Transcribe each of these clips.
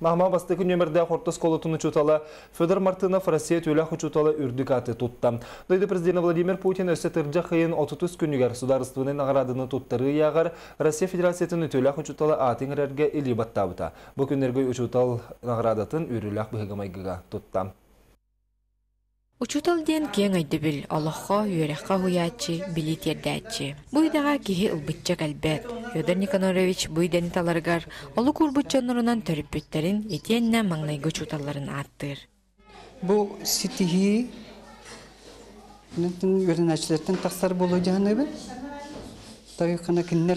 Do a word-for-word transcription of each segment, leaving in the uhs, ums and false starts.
Нағма бастықы нөмірді қортыс колотын учуталы Федор Мартынов Россия төләқ учуталы үрдік аты тұтты. Дойды президент Владимир Путин өсі тұржа қиын отыз үш күнігер сударыстығының ағарадыны тұттыры яғар Россия Федерациятын төләқ учуталы атын әрерге илі баттабыта. Бұл күнерге учутал ағарадатын үріләқ бұғығымайгыға тұтты. Учутал ден кен айдыбыл, Аллахқа үйерекқа хуячы, билет ердәтчі. Бұйдаға кеге ұлбытча кәлбәт. Федор Никонорович бұйден таларғар, олы күрбүтчанырынан төріп бөттерін, етенне маңнайғы чуталарын аттыр. Бұл сетихи өрінәчілерден тақсар болу жағаны бі. Тағы қана кіннер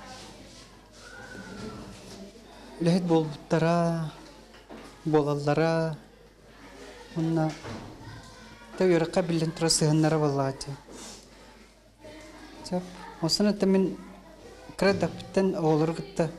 үләйт бол бұттара, болалара, онна Тәуіріққа білін тұра сығынлары болағады. Осыны тәмен кірәдәпіттен оғылыр ғытта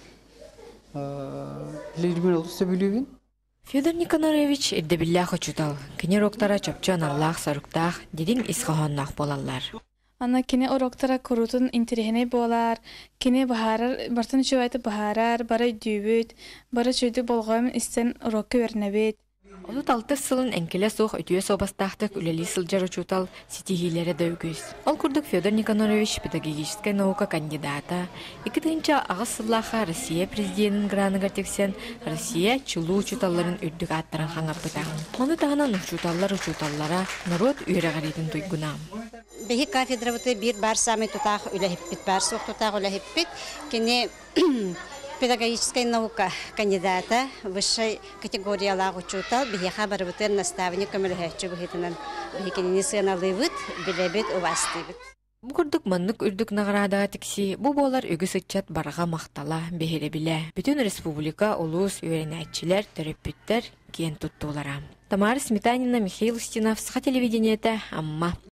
білермен олысы білуген. Федор Никонорович ирдебиллахы чутал. Кене роктара чапчан Аллах сарыктах, дедин исхаханнах болалар. Ана кене ороктара корутун интерехене болар, кене бахарар, бартын чуайты бахарар, бара дүйбөт, бара чуйды болғайым істен урокка вернебет. Олу талты сылын әнкеле соқ өтуе собастақтық үлелі сылжар учутал сетихилері дөйгіз. Ол күрдік Федор Никонорович педагогическая наука кандидата. Екітінші ағыз сыллаға Россия президентін граныгар тексен Россия чулу учуталларын үрдік аттарын қаңап бұтағын. Оны тағынан учуталлар учуталлара народ үйрағаридың дойгунам. Бехи кафедра бұты бір бар самый тұтақ үләхіппет, бар соқ тұтақ үләхіппет. Кене педагогическая наука кандидата высшей категориялағы учутал, бихеха барбытыр наставник көміліхәтчі бұхетінен бихекенені сыналый бұд, білебет ұвасты бұд. Бұқырдық маннық үрдік нағырадаға тіксі, бұл болар үгі сычат барға мақтала бехелі біле. Бүтін республика, улус, үйренәтчілер, төріппеттер кен тұттылара. Тамара Сметанина, Михаил Устинов, Сқа телевидениеті, Амма.